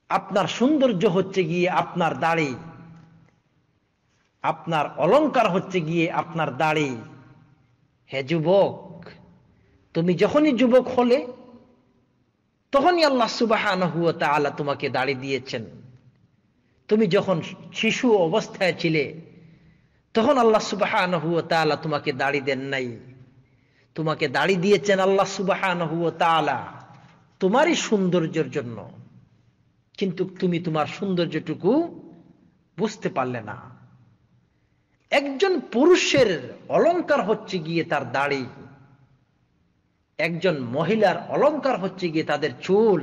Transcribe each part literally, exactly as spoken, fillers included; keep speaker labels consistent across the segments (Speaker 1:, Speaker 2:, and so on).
Speaker 1: আপনার সৌন্দর্য হচ্ছে গিয়ে আপনার দাড়ি, আপনার অলংকার হচ্ছে গিয়ে আপনার দাড়ি। হে যুবক, তুমি যখনই যুবক হলে তখনই আল্লাহ সুবহানাহু ওয়া তাআলা তোমাকে দাড়ি দিয়েছেন। তুমি যখন শিশু অবস্থায় ছিলে তখন আল্লাহ সুবহানাহু ওয়া তাআলা তোমাকে দাড়ি দেন নাই। তোমাকে দাড়ি দিয়েছেন আল্লাহ সুবহানাহু ওয়া তাআলা তোমারই সৌন্দর্যের জন্য, কিন্তু তুমি তোমার সৌন্দর্যটুকু বুঝতে পারলে না। একজন পুরুষের অলংকার হচ্ছে গিয়ে তার দাড়ি, একজন মহিলার অলংকার হচ্ছে গিয়ে তাদের চুল।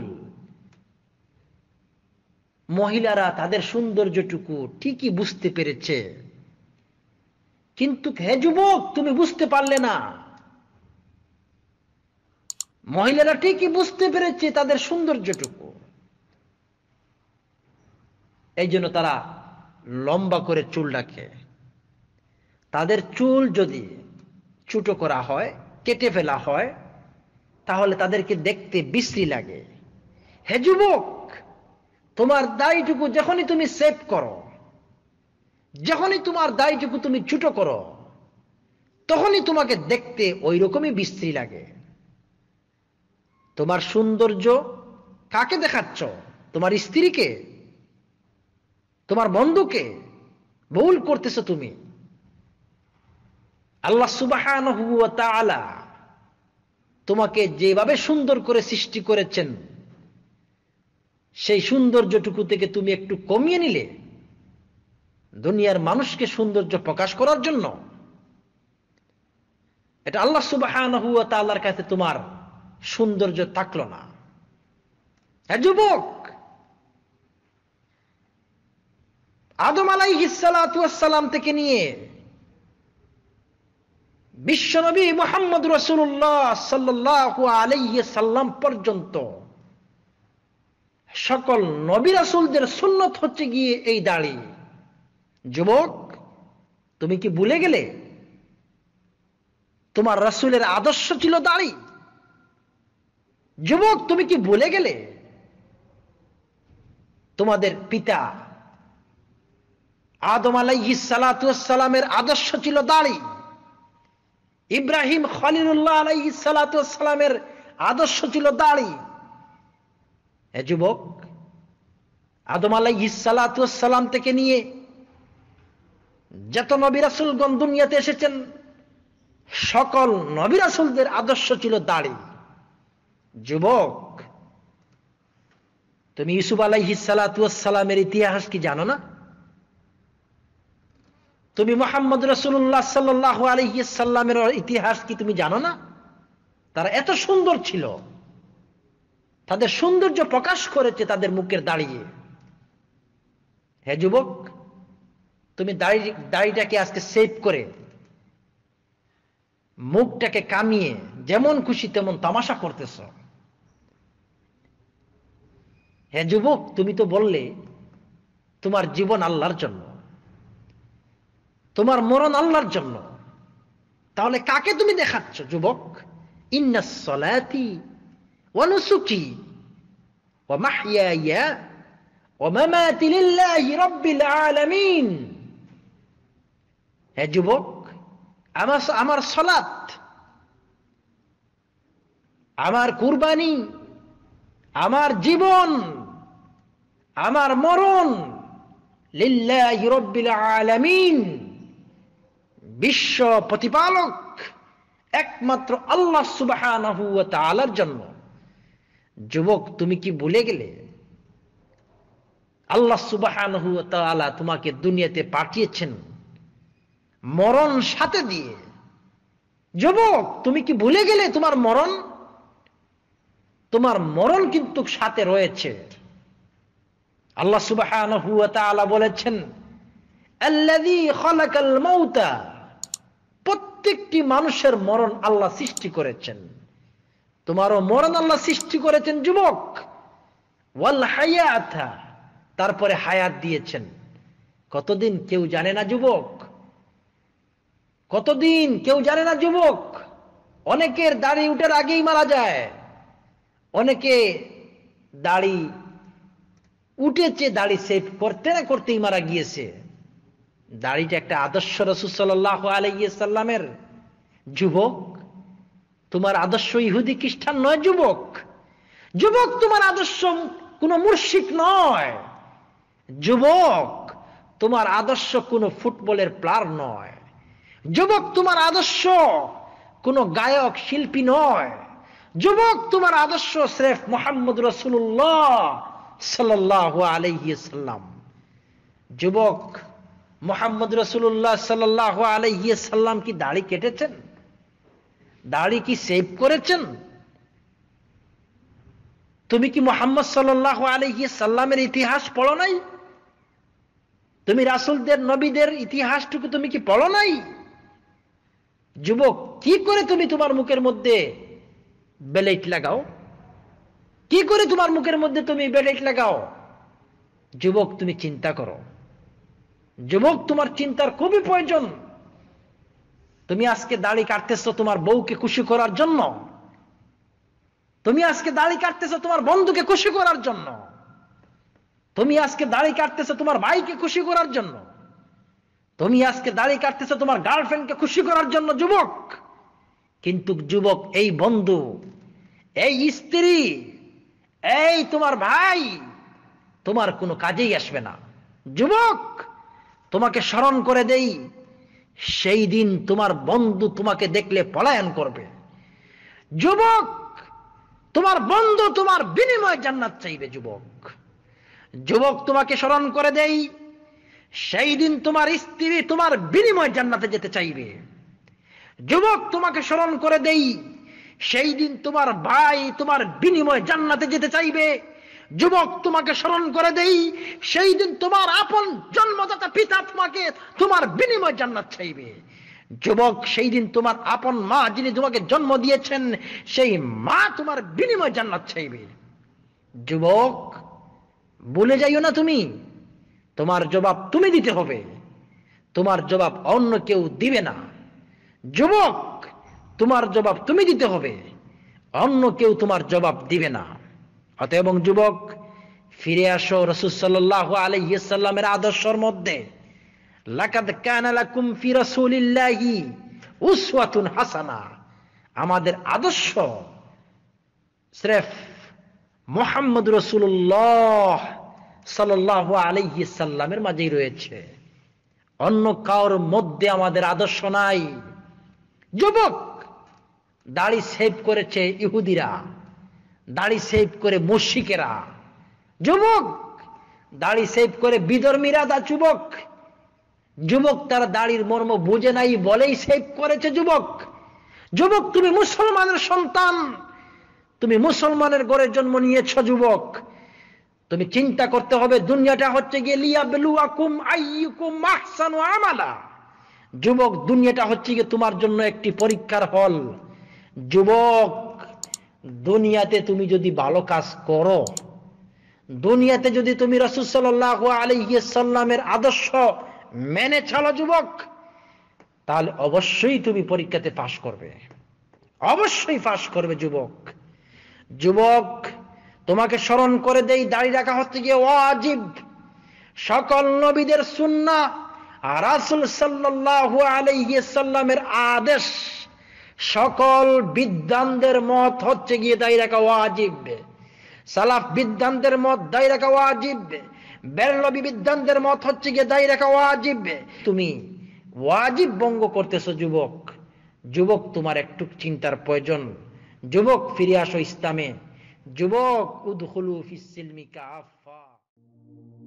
Speaker 1: মহিলারা তাদের সৌন্দর্যটুকু ঠিকই বুঝতে পেরেছে, কিন্তু হে যুবক, তুমি বুঝতে পারলে না। মহিলারা ঠিকই বুঝতে পেরেছে তাদের সৌন্দর্যটুকু, এই জন্য তারা লম্বা করে চুল রাখে। তাদের চুল যদি ছোট করা হয়, কেটে ফেলা হয়, তাহলে তাদেরকে দেখতে বিশ্রী লাগে। হে যুবক, তোমার দাড়িটুকু যখনই তুমি সেভ করো, যখনই তোমার দাড়িটুকু তুমি ছোট করো, তখনই তোমাকে দেখতে ওই রকমই বিশ্রী লাগে। তোমার সৌন্দর্য কাকে দেখাচ্ছ? তোমার স্ত্রীকে, তোমার বন্ধুকে? ভুল করতেছো তুমি। আল্লাহ সুবহানাহু ওয়া তাআলা তোমাকে যেভাবে সুন্দর করে সৃষ্টি করেছেন, সেই সৌন্দর্যটুকু থেকে তুমি একটু কমিয়ে নিলে দুনিয়ার মানুষকে সৌন্দর্য প্রকাশ করার জন্য, এটা আল্লাহ সুবহানাহু ওয়া তাআলার কাছে তোমার সৌন্দর্য থাকলো না। হে যুবক, আদম আলাইহিস সালাতু ওয়াস সালাম থেকে নিয়ে বিশ্বনবী মুহাম্মদ রাসূলুল্লাহ সাল্লাল্লাহু আলাইহি সাল্লাম পর্যন্ত সকল নবী রাসূলদের সুন্নত হচ্ছে গিয়ে এই দাড়ি। যুবক, তুমি কি ভুলে গেলে তোমার রাসূলের আদর্শ ছিল দাড়ি? যুবক, তুমি কি ভুলে গেলে তোমাদের পিতা আদম আলাইহিস সালাতু ওয়াস সালামের আদর্শ ছিল দাড়ি? ইব্রাহিম খলিলুল্লাহ আলাইহিস সালাতু ওয়াস সালামের আদর্শ ছিল দাড়ি। হে যুবক, আদম আলাইহিস সালাতু ওয়াস সালাম থেকে নিয়ে যত নবী রাসূলগণ দুনিয়াতে এসেছেন, সকল নবী রাসূলদের আদর্শ ছিল দাড়ি। যুবক, তুমি ইউসুফ আলাইহিস সালাতু ওয়াস সালামের ইতিহাস কি জানো না? তুমি মুহাম্মদ রাসূলুল্লাহ সাল্লাল্লাহু আলাইহি সাল্লামের ইতিহাস কি তুমি জানো না? তারা এত সুন্দর ছিল, তাদের সৌন্দর্য প্রকাশ করেছে তাদের মুখের দাড়িয়ে। হে যুবক, তুমি দাড়ি দাড়িটাকে আজকে সেভ করে মুখটাকে কামিয়ে যেমন খুশি তেমন তামাশা করতেছ। হে যুবক, তুমি তো বললে তোমার জীবন আল্লাহর জন্য, তোমার মরণ আল্লাহর জন্য, তাহলে কাকে তুমি দেখাচ্ছ? যুবক, ইন্নাস সালাতি ওয়া নুসুকি ওয়া মাহইয়ায়া ওয়া মামাতি লিল্লাহি রাব্বিল আলামিন। হে যুবক, আমার আমার সালাত, আমার কুরবানি, আমার জীবন, আমার মরণ লিল্লাহি রাব্বিল আলামিন, বিশ্ব প্রতিপালক একমাত্র আল্লাহ সুবহানাহু ওয়া তাআলার জন্য। যুবক, তুমি কি ভুলে গেলে আল্লাহ সুবহানাহু ওয়া তাআলা তোমাকে দুনিয়াতে পাঠিয়েছেন মরণ সাথে দিয়ে? যুবক, তুমি কি ভুলে গেলে তোমার মরণ? তোমার মরণ কিন্তু সাথে রয়েছে। আল্লাহ সুবহানাহু ওয়া তাআলা বলেছেন, আল্লাযী খালাকাল মাউতা, প্রত্যেকটি মানুষের মরণ আল্লাহ সৃষ্টি করেছেন। তোমারও মরণ আল্লাহ সৃষ্টি করেছেন যুবক। ওয়াল হায়াতা, তারপরে হায়াত দিয়েছেন। কতদিন কেউ জানে না যুবক, কতদিন কেউ জানে না যুবক। অনেকের দাড়ি উঠার আগেই মারা যায়, অনেকে দাড়ি উঠেছে, দাড়ি সেভ করতে না করতেই মারা গিয়েছে। দাড়িটা একটা আদর্শ রাসূল সাল্লাল্লাহু আলাইহি সাল্লামের। যুবক, তোমার আদর্শ ইহুদি খ্রিস্টান নয়। যুবক যুবক তোমার আদর্শ কোন মুর্শিদ নয়। যুবক তোমার আদর্শ কোন ফুটবলের প্লেয়ার নয়। যুবক তোমার আদর্শ কোন গায়ক শিল্পী নয়। যুবক তোমার আদর্শ স্রেফ মুহাম্মদ রাসূলুল্লাহ সাল্লাল্লাহু আলাইহি সাল্লাম। যুবক, মুহাম্মদ রাসূলুল্লাহ সাল্লাল্লাহু আলাইহি সাল্লাম কি দাড়ি কেটেছেন? দাড়ি কি সেভ করেছেন? তুমি কি মুহাম্মদ সাল্লাল্লাহু আলাইহি সাল্লামের ইতিহাস পড়ো নাই? তুমি রাসূলদের নবীদের ইতিহাসটুকু তুমি কি পড়ো নাই? যুবক, কি করে তুমি তোমার মুখের মধ্যে বেলেট লাগাও? কি করে তোমার মুখের মধ্যে তুমি বেলেট লাগাও? যুবক, তুমি চিন্তা করো। যুবক, তোমার চিন্তার খুবই প্রয়োজন। তুমি আজকে দাড়ি কাটতেছো তোমার বউকে খুশি করার জন্য। তুমি আজকে দাড়ি কাটতেছো তোমার বন্ধুকে খুশি করার জন্য। তুমি আজকে দাড়ি কাটতেছো তোমার ভাইকে খুশি করার জন্য। তুমি আজকে দাড়ি কাটতেছো তোমার গার্লফ্রেন্ডকে খুশি করার জন্য। যুবক, কিন্তু যুবক, এই বন্ধু, এই স্ত্রী, এই তোমার ভাই তোমার কোনো কাজেই আসবে না। যুবক, তোমাকে স্মরণ করে দেই, সেই দিন তোমার বন্ধু তোমাকে দেখলে পলায়ন করবে। যুবক, তোমার বন্ধু তোমার বিনিময়ে জান্নাত চাইবে। যুবক যুবক তোমাকে স্মরণ করে দেই, সেই দিন তোমার স্ত্রী তোমার বিনিময়ে জান্নাতে যেতে চাইবে। যুবক, তোমাকে স্মরণ করে দেই, সেই দিন তোমার ভাই তোমার বিনিময়ে জান্নাতে যেতে চাইবে। যুবক, তোমাকে স্মরণ করে দেই, সেই দিন তোমার আপন জন্মদাতা পিতা তোমাকে তোমার বিনিময়ে জান্নাত চাইবে। যুবক, সেই দিন তোমার আপন মা যিনি তোমাকে জন্ম দিয়েছেন, সেই মা তোমার বিনিময়ে জান্নাত চাইবে। যুবক, ভুলে যাইও না, তুমি তোমার জবাব তুমি দিতে হবে। তোমার জবাব অন্য কেউ দিবে না। যুবক, তোমার জবাব তুমি দিতে হবে, অন্য কেউ তোমার জবাব দিবে না। অতএব যুবক, ফিরে আসো রাসূল সাল্লাল্লাহু আলাইহি সাল্লামের আদর্শের মধ্যে। লাকাদ কানা লাকুম ফি রাসূলিল্লাহি উসওয়াতুন হাসানা। আমাদের আদর্শ স্রেফ মুহাম্মদ রাসূলুল্লাহ সাল্লাল্লাহু আলাইহি সাল্লামের মাঝেই রয়েছে, অন্য কারোর মধ্যে আমাদের আদর্শ নাই। যুবক, দাড়ি সেভ করেছে ইহুদিরা, দাড়ি সেভ করে মুশরিকেরা। যুবক, দাড়ি সেভ করে বিধর্মীরা। দা যুবক যুবক তারা দাড়ির মর্ম বুঝে নাই বলেই সেভ করেছে। যুবক যুবক তুমি মুসলমানের সন্তান, তুমি মুসলমানের ঘরে জন্ম নিয়েছ। যুবক, তুমি চিন্তা করতে হবে, দুনিয়াটা হচ্ছে গিয়ে লিয়াবলুয়াকুম আইয়ুকুম আহসানু আমালা। যুবক, দুনিয়াটা হচ্ছে গিয়ে তোমার জন্য একটি পরীক্ষার হল। যুবক, দুনিয়াতে তুমি যদি ভালো কাজ করো, দুনিয়াতে যদি তুমি রাসূল সাল্লাল্লাহু আলাইহি সাল্লামের আদর্শ মেনে চলো যুবক, তাহলে অবশ্যই তুমি পরীক্ষাতে পাশ করবে, অবশ্যই পাশ করবে। যুবক যুবক তোমাকে স্মরণ করে দেই, দাড়ি রাখা হচ্ছে গিয়ে ওয়াজিব, সকল নবীদের সুন্নাহ, রাসূল সাল্লাল্লাহু আলাইহি সাল্লামের আদেশ। সকল বিদ্বানদের মত হচ্ছে গিয়ে দাড়ি রাখা ওয়াজিব। সালাফ বিদ্বানদের মত দাড়ি রাখা ওয়াজিব, বেরলভী বিদ্বানদের মত হচ্ছে গিয়ে দাড়ি রাখা ওয়াজিব। তুমি ওয়াজিব ভঙ্গ করতেছো। যুবক যুবক তোমার একটু চিন্তার প্রয়োজন। যুবক, ফিরে আসো ইসলামে। যুবক, উদখুলু ফিস সিলমি কাফা।